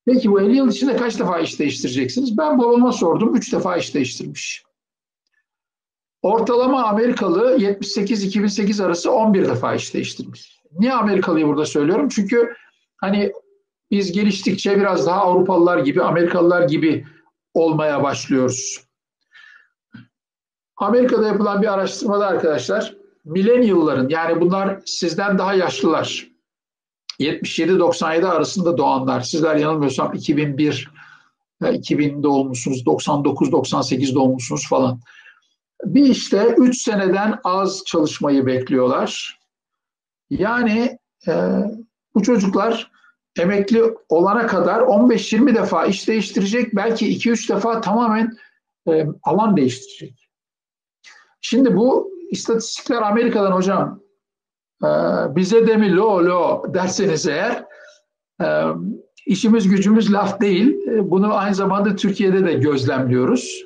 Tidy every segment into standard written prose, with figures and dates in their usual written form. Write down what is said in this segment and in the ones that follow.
Peki bu 50 yıl içinde kaç defa iş değiştireceksiniz? Ben babama sordum. 3 defa iş değiştirmiş. Ortalama Amerikalı 78-2008 arası 11 defa iş değiştirmiş. Niye Amerikalıyı burada söylüyorum? Çünkü hani biz geliştikçe biraz daha Avrupalılar gibi, Amerikalılar gibi olmaya başlıyoruz. Amerika'da yapılan bir araştırmada arkadaşlar, millennial'ların, yani bunlar sizden daha yaşlılar, 77-97 arasında doğanlar, sizler yanılmıyorsam 2001, 2000 doğumlusunuz, 99-98 doğumlusunuz falan. Bir işte 3 seneden az çalışmayı bekliyorlar. Yani bu çocuklar emekli olana kadar 15-20 defa iş değiştirecek, belki 2-3 defa tamamen alan değiştirecek. Şimdi bu istatistikler Amerika'dan hocam. Bize de mi lo derseniz eğer, işimiz gücümüz laf değil. Bunu aynı zamanda Türkiye'de de gözlemliyoruz.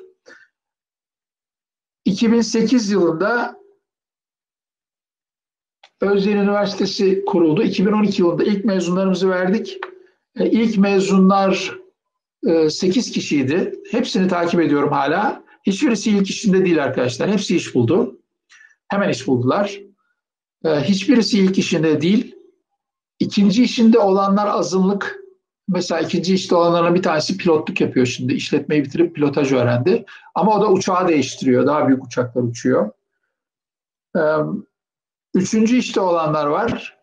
2008 yılında Özyeğin Üniversitesi kuruldu. 2012 yılında ilk mezunlarımızı verdik. İlk mezunlar 8 kişiydi. Hepsini takip ediyorum hala. Hiçbirisi ilk işinde değil arkadaşlar. Hepsi iş buldu. Hemen iş buldular. Hiçbirisi ilk işinde değil. İkinci işinde olanlar azınlık. Mesela ikinci işte olanların bir tanesi pilotluk yapıyor şimdi. İşletmeyi bitirip pilotaj öğrendi. Ama o da uçağı değiştiriyor. Daha büyük uçaklar uçuyor. Üçüncü işte olanlar var.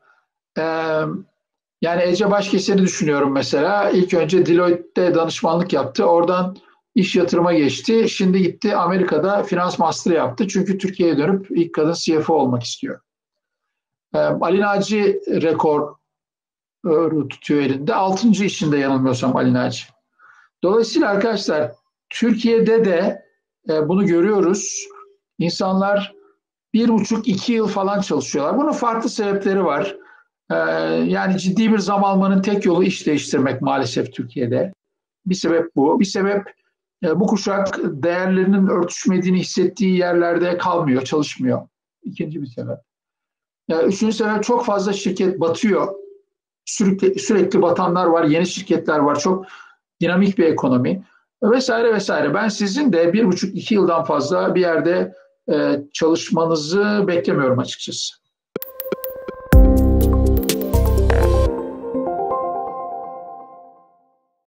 Yani Ece Başkesen'i düşünüyorum mesela. İlk önce Deloitte'de danışmanlık yaptı. Oradan iş yatırıma geçti. Şimdi gitti Amerika'da finans master yaptı. Çünkü Türkiye'ye dönüp ilk kadın CFO olmak istiyor. Ali Naci rekor tutuyor elinde. 6. işinde yanılmıyorsam Ali Naci. Dolayısıyla arkadaşlar Türkiye'de de bunu görüyoruz. İnsanlar 1,5-2 yıl falan çalışıyorlar. Bunun farklı sebepleri var. Yani ciddi bir zam almanın tek yolu iş değiştirmek maalesef Türkiye'de. Bir sebep bu. Bir sebep bu kuşak değerlerinin örtüşmediğini hissettiği yerlerde kalmıyor, çalışmıyor. İkinci bir sebep. Üçüncü sebep, çok fazla şirket batıyor. Sürekli batanlar var, yeni şirketler var. Çok dinamik bir ekonomi vesaire vesaire. Ben sizin de 1,5-2 yıldan fazla bir yerde çalışmanızı beklemiyorum açıkçası.